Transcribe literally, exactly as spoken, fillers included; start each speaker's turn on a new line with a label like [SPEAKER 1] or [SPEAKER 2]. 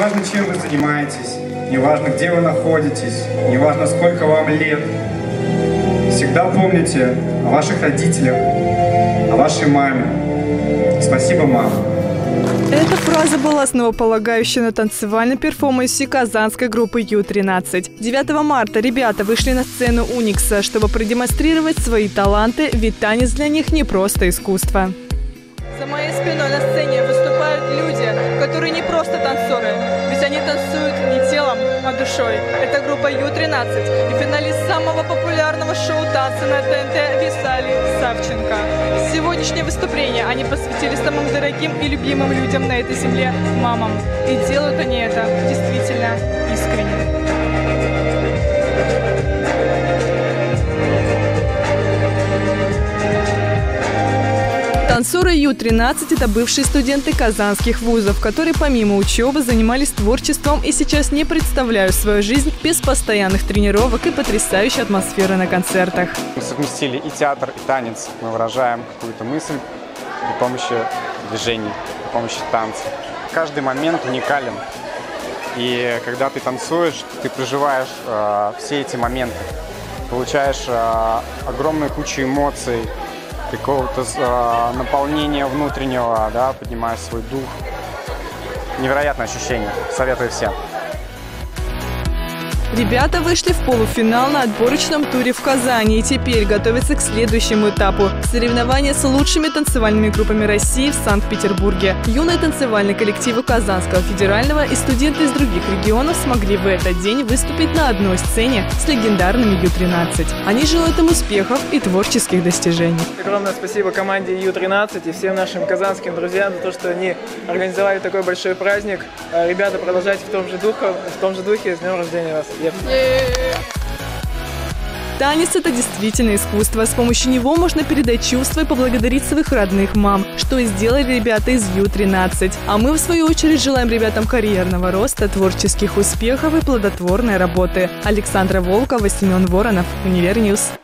[SPEAKER 1] неважно, чем вы занимаетесь, неважно, где вы находитесь, неважно, сколько вам лет, всегда помните о ваших родителях, о вашей маме. Спасибо, мама.
[SPEAKER 2] Эта фраза была основополагающей на танцевальном перформансе казанской группы Ю тринадцать. девятого марта ребята вышли на сцену Уникса, чтобы продемонстрировать свои таланты, ведь танец для них не просто искусство.
[SPEAKER 3] За моей спиной на сцене выступают люди, которые не просто танцоры, ведь они танцуют не телом, а душой. Это группа Ю тринадцать и финалист самого популярного шоу танца на Т Н Т Виталий Савченко. Сегодняшнее выступление они посвятили самым дорогим и любимым людям на этой земле – мамам. И делают они это действительно искренне.
[SPEAKER 2] Танцоры Ю тринадцать – это бывшие студенты казанских вузов, которые помимо учебы занимались творчеством и сейчас не представляют свою жизнь без постоянных тренировок и потрясающей атмосферы на концертах.
[SPEAKER 4] Мы совместили и театр, и танец. Мы выражаем какую-то мысль при помощи движений, при помощи танца. Каждый момент уникален. И когда ты танцуешь, ты проживаешь э, все эти моменты. Получаешь э, огромную кучу эмоций, какого-то э, наполнения внутреннего, да, поднимаешь свой дух. Невероятное ощущение. Советую всем.
[SPEAKER 2] Ребята вышли в полуфинал на отборочном туре в Казани и теперь готовятся к следующему этапу – соревнования с лучшими танцевальными группами России в Санкт-Петербурге. Юные танцевальные коллективы Казанского федерального и студенты из других регионов смогли в этот день выступить на одной сцене с легендарными Ю тринадцать. Они желают им успехов и творческих достижений.
[SPEAKER 5] Огромное спасибо команде Ю тринадцать и всем нашим казанским друзьям за то, что они организовали такой большой праздник. Ребята, продолжайте в том же духе, в том же духе. С днем рождения вас!
[SPEAKER 2] Танец – это действительно искусство. С помощью него можно передать чувства и поблагодарить своих родных мам, что и сделали ребята из Ю тринадцать. А мы, в свою очередь, желаем ребятам карьерного роста, творческих успехов и плодотворной работы. Александра Волкова, Семен Воронов, Универньюз.